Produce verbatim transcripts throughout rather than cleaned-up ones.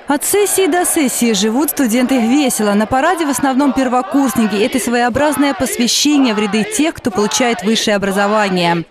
От сессии до сессии живут студенты весело. На параде в основном первокурсники. Это своеобразное посвящение в ряды тех, кто получает высшее образование.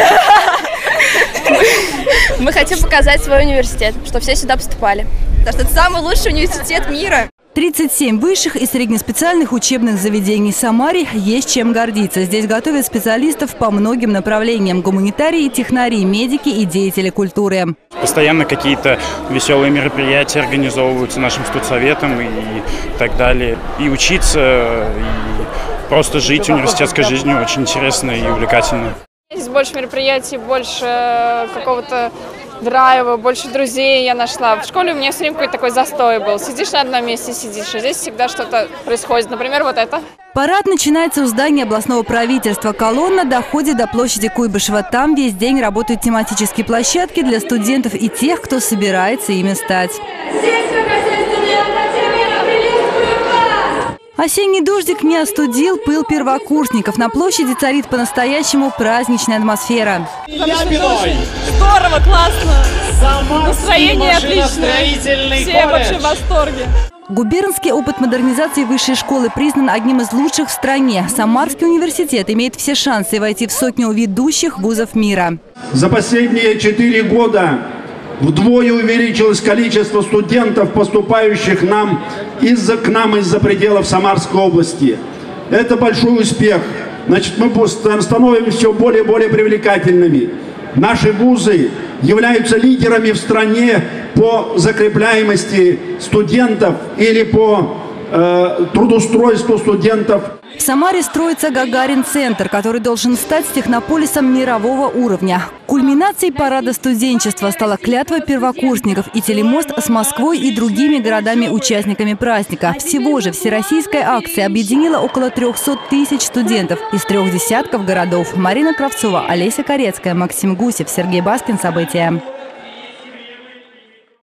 Мы хотим показать свой университет, что все сюда поступали. Потому что это самый лучший университет мира. тридцать семь высших и среднеспециальных учебных заведений Самаре есть чем гордиться. Здесь готовят специалистов по многим направлениям – гуманитарии, технари, медики и деятели культуры. Постоянно какие-то веселые мероприятия организовываются нашим студсоветом и так далее. И учиться, и просто жить университетской жизнью очень интересно и увлекательно. Здесь больше мероприятий, больше какого-то драйва, больше друзей я нашла. В школе у меня все время какой-то такой застой был. Сидишь на одном месте, сидишь, а здесь всегда что-то происходит. Например, вот это. Парад начинается у здания областного правительства. Колонна доходит до площади Куйбышева. Там весь день работают тематические площадки для студентов и тех, кто собирается ими стать. Осенний дождик не остудил пыл первокурсников. На площади царит по-настоящему праздничная атмосфера. Здорово, классно. Настроение отличное. Все вообще в восторге. Губернский опыт модернизации высшей школы признан одним из лучших в стране. Самарский университет имеет все шансы войти в сотню ведущих вузов мира. За последние четыре года вдвое увеличилось количество студентов, поступающих нам из-за, к нам из-за пределов Самарской области. Это большой успех. Значит, мы становимся все более и более привлекательными. Наши вузы являются лидерами в стране по закрепляемости студентов или по э, трудоустройству студентов. В Самаре строится Гагарин-центр, который должен стать технополисом мирового уровня. Кульминацией парада студенчества стала клятва первокурсников и телемост с Москвой и другими городами-участниками праздника. Всего же всероссийская акция объединила около трёхсот тысяч студентов из трех десятков городов. Марина Кравцова, Олеся Корецкая, Максим Гусев, Сергей Баскин. События.